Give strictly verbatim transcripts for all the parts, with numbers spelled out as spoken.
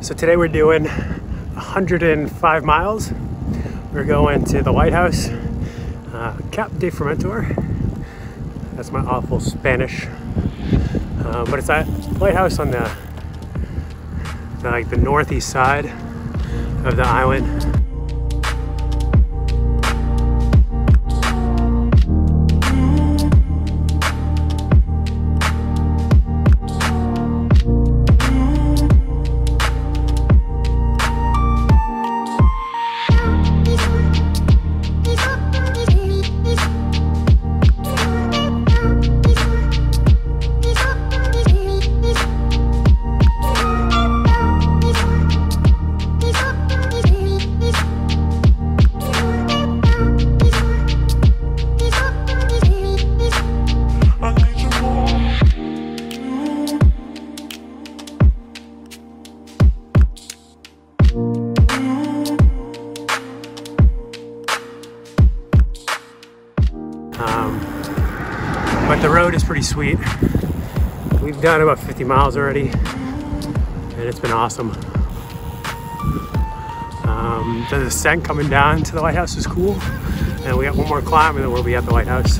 So today we're doing one hundred five miles. We're going to the lighthouse, uh, Cap de Formentor. That's my awful Spanish. Uh, but it's that lighthouse on the, the like the northeast side of the island. Um, but the road is pretty sweet. We've done about fifty miles already, and it's been awesome. Um, the descent coming down to the lighthouse is cool, and we got one more climb, and then we'll be at the lighthouse.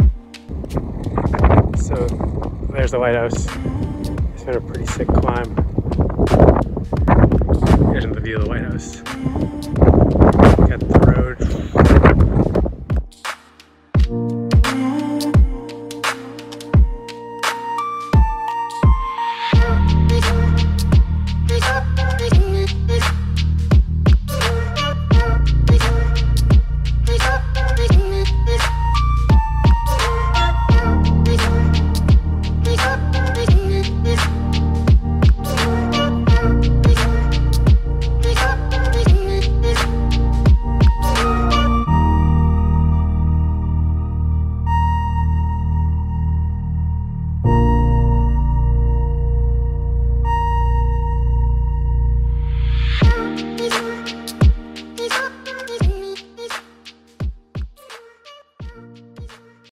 So there's the lighthouse. It's been a pretty sick climb.